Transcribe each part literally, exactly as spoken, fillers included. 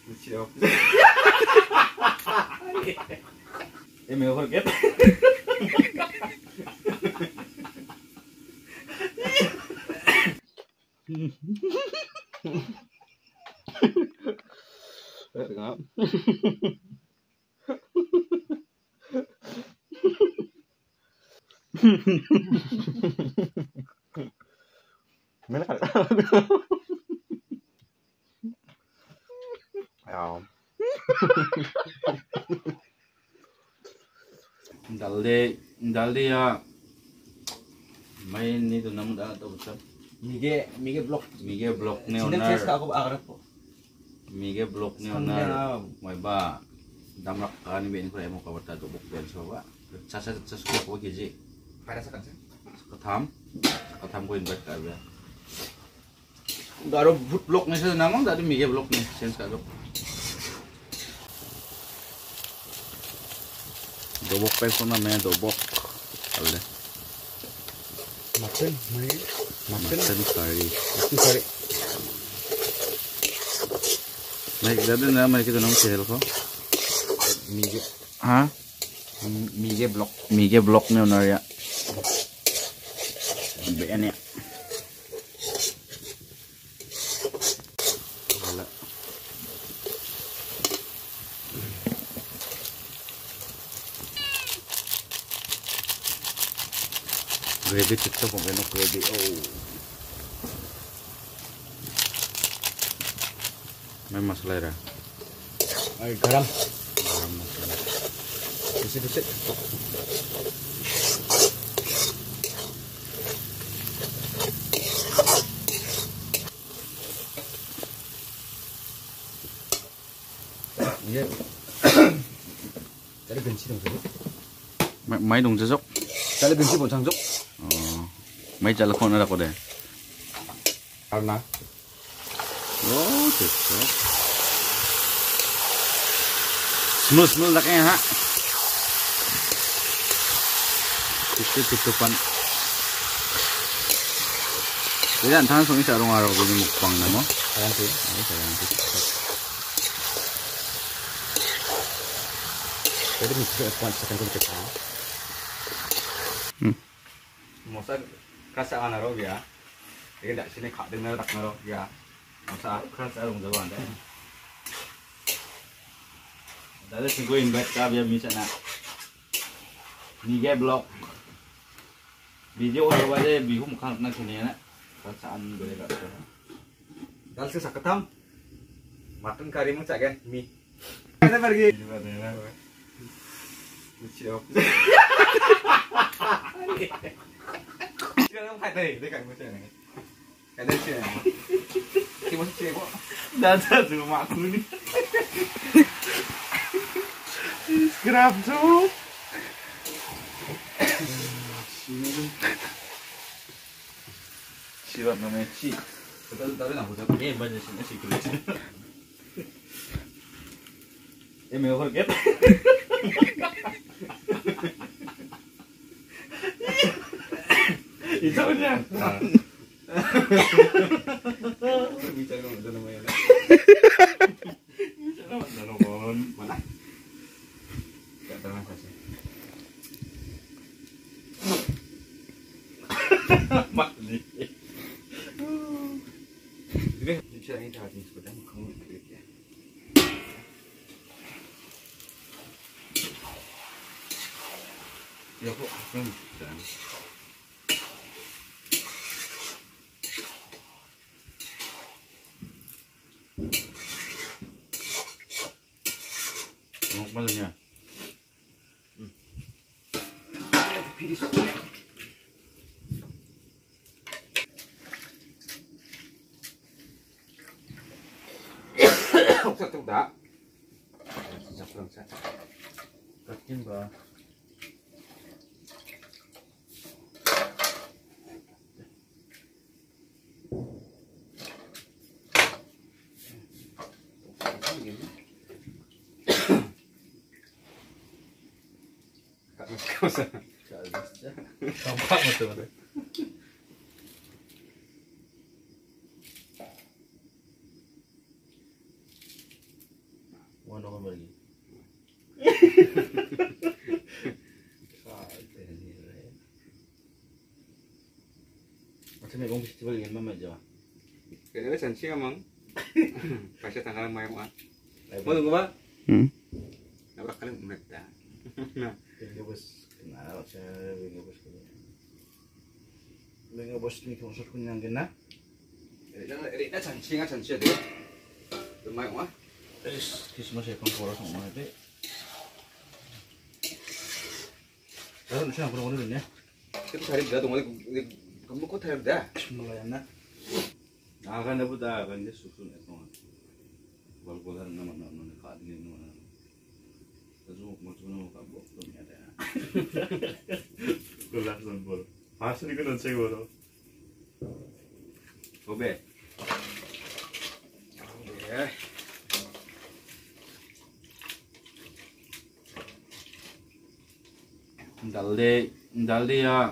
Lucu. Em yêu forget. Tengok. Mana kan? Ya. Dalde, dalde ya. Main itu namun dah tahu betul. Mige, Mige blok. Mige blok ni Sini onar. kes aku akrab po. Mige blok ni onar. May ba damrak kan ni ko emo ka bata do bok ben so ba. Sasa sasa ko ko giji. Pada sekarang sih. Katam. Katam ko invite ka ba. Daro blok ni sa namang dadi Mige blok ni sense ka do. Dobok pa so na me dobok. Alde. Makan, main. Makan. Mutton curry. Itu sorry. Mai dadi na mai kita nam chel ko. Mige. Ha? Mige blok. Mige blok ni onar ya. Be ya. Wala. Gravy tiktok kung ano gravy. Oh. May masalah ya. Ay, garam. Garam masalah. Disit-disit. Iya. Tadi benci dong, Jok. May dong jajok. Tadi benci mau Jok. Oh. May jalakon na ako de. Karena Oh, cocok. Smooth smooth lah kayaknya, ha. Itu tutupan. Jadi antara sungai sarung arah begini mukbang nama. sayang sih. Ini sayang sih. Jadi mesti aku sekan dulu kita. Hmm. Masa kasih anak roh ya. Jadi tak sini kak dengar tak roh ya. Masa kasih arung jauhan deh. Tadi singgo invite ka biar bisa na. Mige blog. Video udah wajah bihu muka nak sini na. Perasaan boleh tak? Dal sih saketam. Makan kari mu cak kan mie. Kita pergi. Lucu. Sekarang hai tadi dekat macam ni. Ada sih. Kita mesti cek kok. Dada rumah aku ni. Grab tu. Sirat namanya Ci. Kita tahu nak buat Eh banyak sini sih kulit. Eh mau forget. Itu aja. bicara dengan namanya. Bicara dengan Mana? Tak terasa sih. Mati. Jadi bicara ini tadi sebenarnya kamu ikut ya. Ya kok belum bisa. Mau malunya. Pilih. Satu tak. Sisa kurang satu. Kakin ba? Tak mesti usah. Tampak betul. Mana kan lagi? Macam ni, festival yang mana aja? Kayaknya sensi emang. Pasti tanggal main mah. Mau tunggu Pak? Hmm. Nabrak kali mereka. Bengkel bos kenal saya bengkel bos punya. Bengkel bos ni konsol punya gena. Jangan, ini sensi nggak sensi deh. Lumayan mah. Terus kisah saya kompor sama mana deh. Kalau saya kurang kurang ya. Kita cari dia tunggu kamu kok cari dia? Mulai anak. Akan dapat akan dia susun itu. Walaupun nama-nama dekat dengan nama. Terus macam mana muka bok belum ada. Kelas nonpol. Masih ni kan saya baru. Oke. Oke. Dalde dalde ya.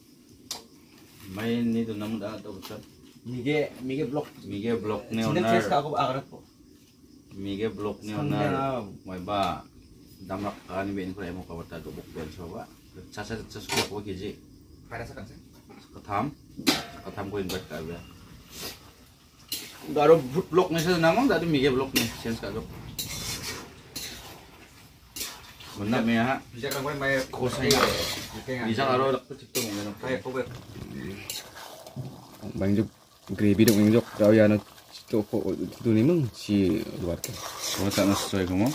Main itu namun dah tahu betul. Mige mige blok. Mige blok ni Sini owner. tes aku akrab po. Mige blok ni owner. May ba damrak ka ni ben ko mo ka bata do bok ben so ba. Sasa sasa ko ko kiji. Pada sekarang sih. Katam. Katam ko invite ka ba. Garo blok ni sa namang dati mige blok ni sense ka do. Benar me ha. Bisa kan gue main Kosay nga. Bisa karo lak to tikto mo ganun. Kayak cover. Bang Jok gravy dong Bang Jok. Kau ya no to ko itu ni mong si luar ka. Ko ta na soy ko mo.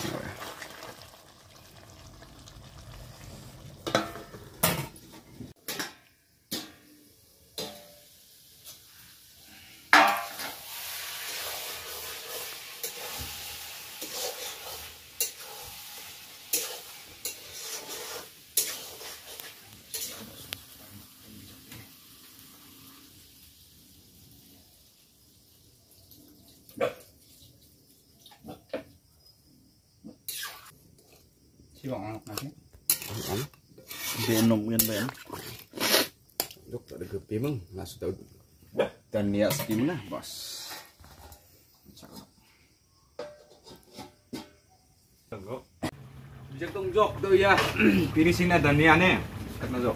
Siwang anak nasi. Benom yan ba yan? Jok ada gravy mong langsung tahu. Dan niat steam nah, bos. Bisa tong jok tuh ya. Finishing na dania nih. Kat na jok.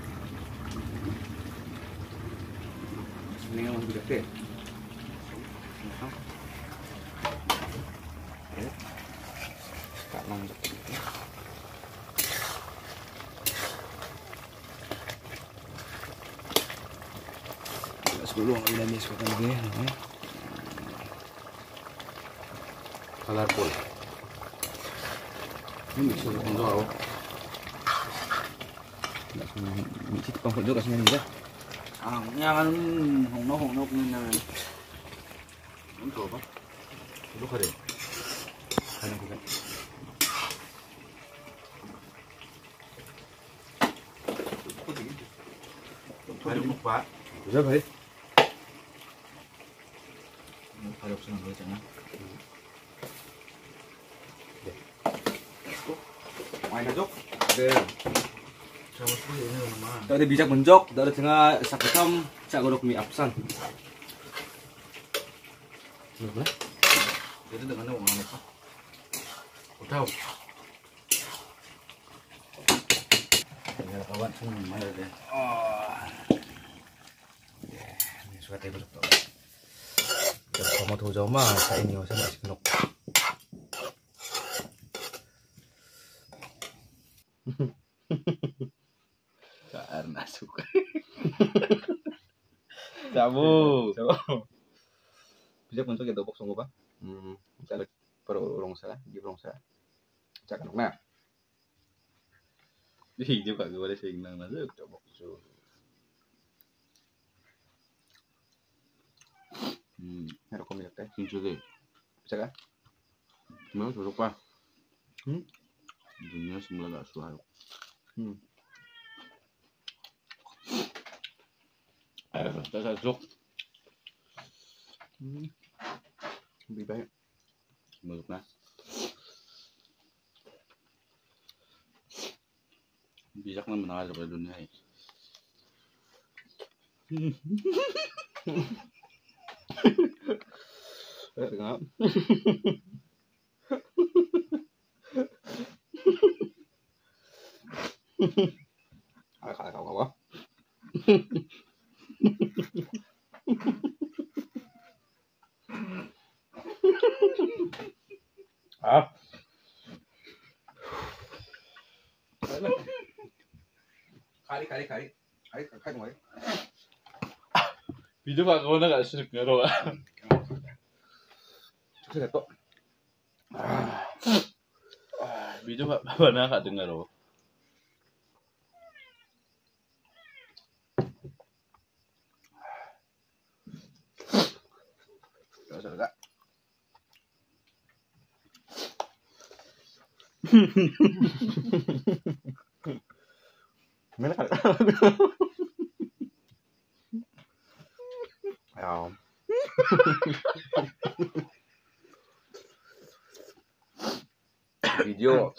Sebenarnya mau bidak deh. Kak nang Jok. Sebelum ang ilamis ko talaga yan. Eh? Colorful. Ini bisa kong do. Mixit pang hulog kasi nga nila. Ah, nga kan hong no hong no kun na. Ano to ba? Ano ka rin? Ano ko kan? Ano mo pa? Bisa ba eh? Kalau senang baca na. Main na jok. Deh. Sama sekali ini nama. Tadi bijak menjok, dari tengah saketam, cak godok mie absan. Ano ba? Jadi dengan uang apa? Tahu. Ya kawan semua main deh. Oh. Ini suka tayo besok to. Kalau kamu tahu jauh mah, saya ini saya masih kenok. Karena suka. Sabu. Bijak menjok ya dobok sungguh pak. Hmm. Cak perlu urung salah, di urung salah. Cak kenok na. Di juga gue boleh sing nang nang coba so. Hmm, Nero ko bijak teh. sing sudah. Bisa kan? Mau suruh pa. Hmm. Dunia semula gak suara. Hmm. Ayo, kita sasuk. Hmm. Lebih baik. Masuk na. Bijak na menakal sa dunia eh. Eh, tengah. Khá khá khá quá. À. Khai đi, khai đi, khai đi. Khai, khai ngoài. Video kak kau nak kat sini kau. Sudah tu. Video kak mana kak dengar kau? Sudah sudah. Mana kali? Ya. Video.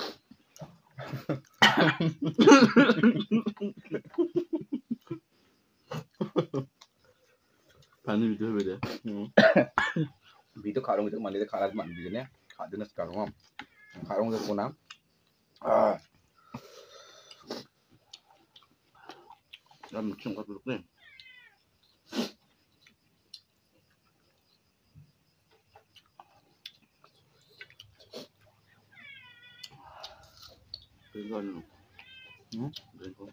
Pani video beda. Video karung itu mana dia kalah mana videonya? Kalah sekarang om. Karung itu pun am. Ah. Dah macam kau duduk ni. Berikan dulu. Hmm? Berikan.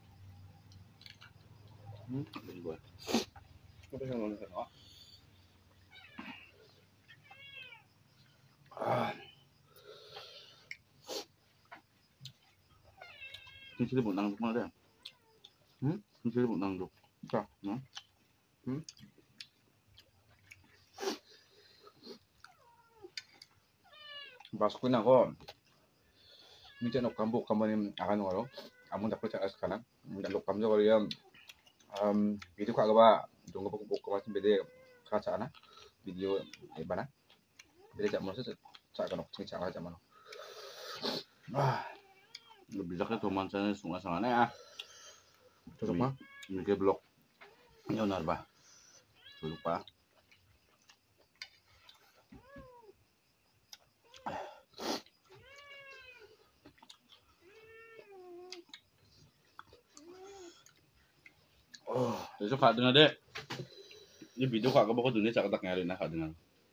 Hmm? Berikan. Kau pengen ngomong apa? Ah. Ini sini pun nang duk mana dia? Hmm? Ini sini pun nang duk. Kah? Hmm? Hmm? Baskuin ako. Minsan ako kambo kambo akan walo. Amon dapat sa sekarang. Dalok kamjo ko yung um video ka ba dong ko ko ko bede ka sa ana video iba na. Bede sa mo sa sa kanok sing sa ka mano. Ah, Lebih dekat teman saya sungai sana ya. tutok ma. Ini ke blok. Ini onar ba? Tuluk pa. Oh, besok kak dengar deh. Ini video kak kau dunia cak tak ngarin nak kak dengar.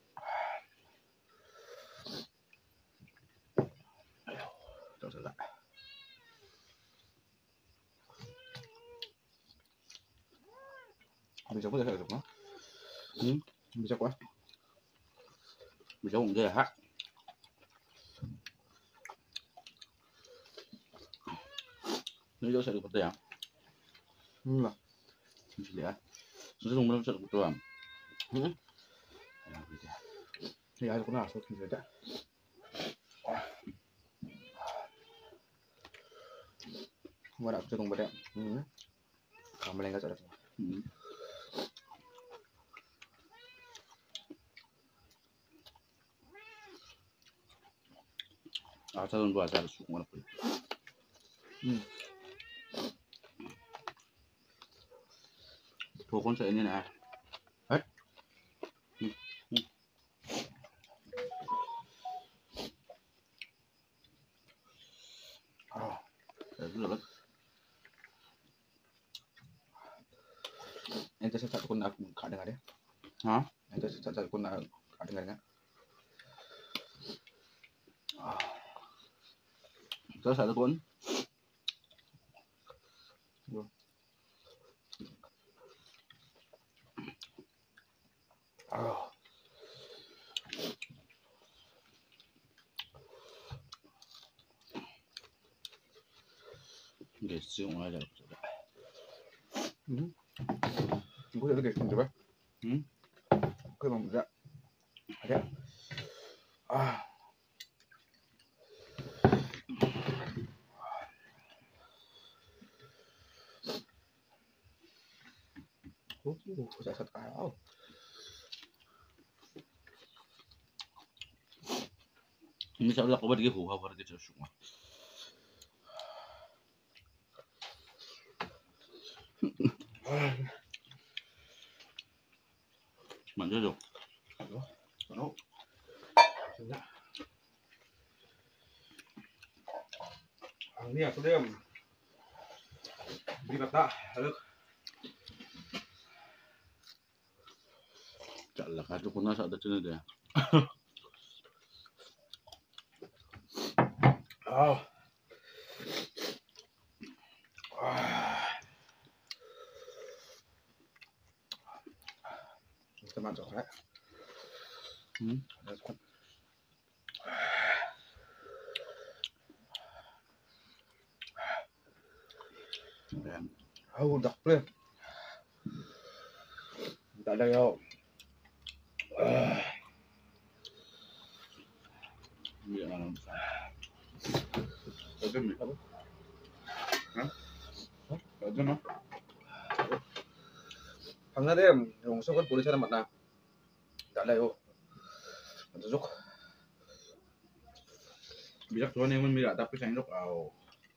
Ayo, tak salah. Bisa ko sa tutok ma. Hmm, Bisa ko. bisa kong dia hak. Ini jauh saya dapat ya. Hmm lah. Sini ya. Sudah belum saya dapat tuam. Hmm. Ya, gitu. Ya ako na so kinsa. Wala ko tong bada. Hmm. Kamalay ka sa tutok. Hmm. Ah, saya buat saya suka mana pun. Hmm. Pokoknya saya ini nak. Hah? Hmm. Hmm. Ah. Saya sudah. Ente sa satu kun na ka dengar ya. Hah? Ente sa satu kun na ka dengar nga. Ah. Terus ada pun. Ah. Guys, yung ada. Hmm. Gue ada guys, coba. Hmm? Gue mau enggak. Ada. Ah. Oh, saya satu kali. Ini saya udah coba dia huha pada kita semua. Mana dong? Ano? Sudah. Ang niya, sudah. Beli kata, halo. Chả là cái chúng nó sợ được chưa đấy. Oh. Ah. Teman coklat. Hmm. Đèn. Oh, đặc lên. Tại đây đâu. Miệng là làm sao? Có cái miệng không? Hả? Có cái nó? 방나대 용석을 보리 사람 만나. 달라요. 먼저 줘. Biết cho nên mình đã tập cái tránh lúc vào.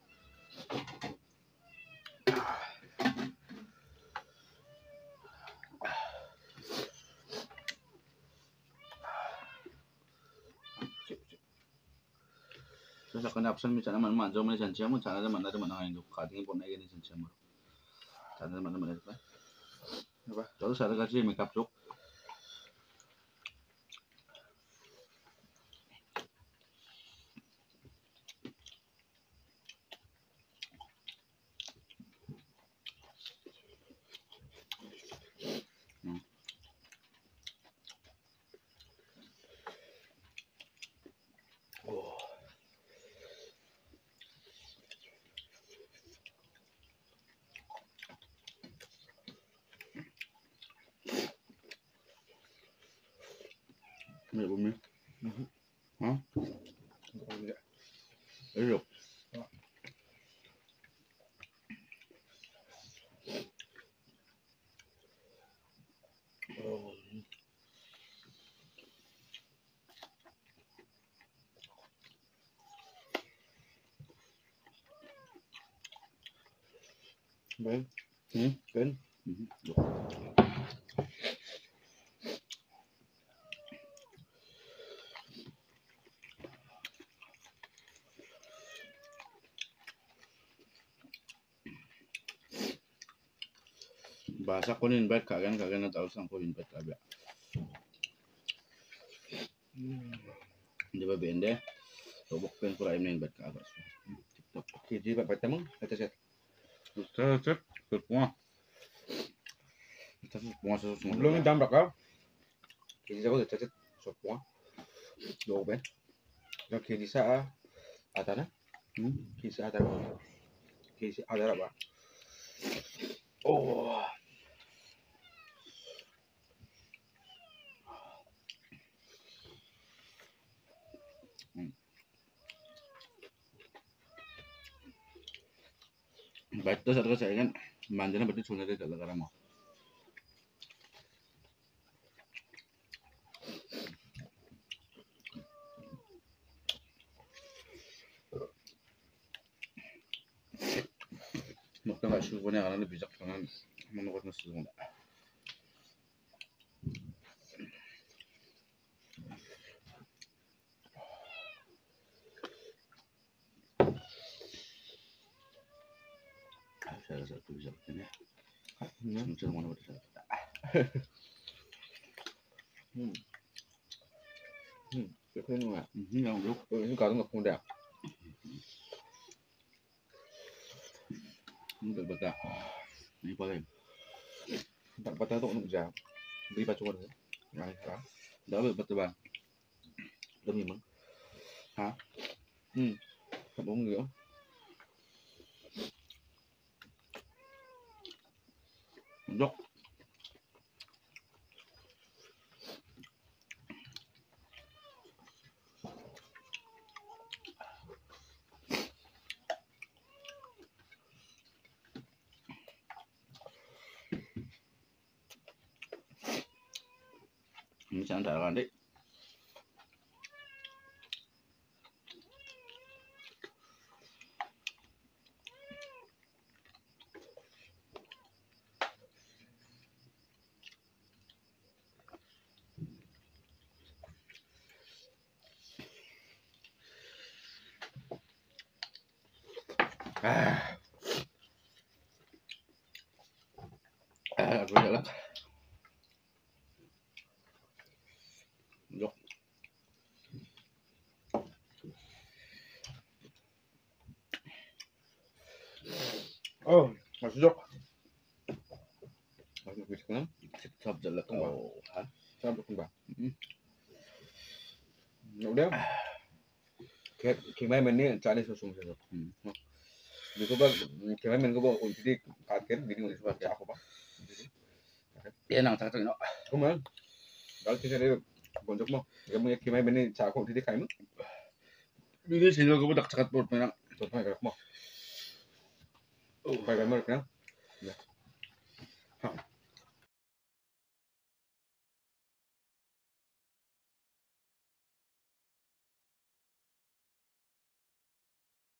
Terus akan absen misalnya mana-mana jauh mana janjian pun cara mana ada mana yang duka tinggi pun naik ini janjian mah. Cara mana-mana itu kan. Apa? Terus ada gaji make up cuk. Mẹ bố mẹ. Hả? Đấy rồi. Bên. Ừ. Bên. Ừ. Được. Bahasa ko nin bet kagan kagan na tahu sang ko nin bet kaga. Di ba bende? Robok pen pura im nin bet kaga. Kiji bạn phải tắm phải chết. Set set set semua. Kita semua semua. Belum jam berapa? Kiji saya udah chết semua. Đồ bên. Yang kiji sa ada na? Hmm. Kiji ada. Kiji ada apa? Oh. Baik terus ada saya kan manjana berarti sudah ada dalam karang mau. Maka nggak syukurnya karena lebih bijak dengan menurut nasi semua. Saya rasa itu bisa begini. Macam mana betul? Hmm. Hmm. Cái thế nào? Hmm, yang dulu. Ini kalau nggak mudah. Ini berbeda. Ini paling. Tak patah tu nung jam. Beli baju mana? Ngai kan? Dah betul bang. Demi mang. Hả? Hmm. Tak bohong nữa. Dok. Ini jangan tak kan dek. Ah. Aku jalan. Jok. Oh, masih jok. Masih bisa kan? Sab jalan tuh. Oh, ha. Sama kembang. Hmm. Ya udah. Kayak kayak main ini cari susung sih. Hmm. Di ko ba kayak main ko ba kung hindi kaget hindi mo isip ako ba? Yan ang tatay no. Kumain. Dahil kasi rin bonjok mo. Kayak mo kayak main ini sa ako hindi kayo mo. Bigay sino ko ba daksakat po na. So, kayak mo. Oh, kayak mo kan? Ya.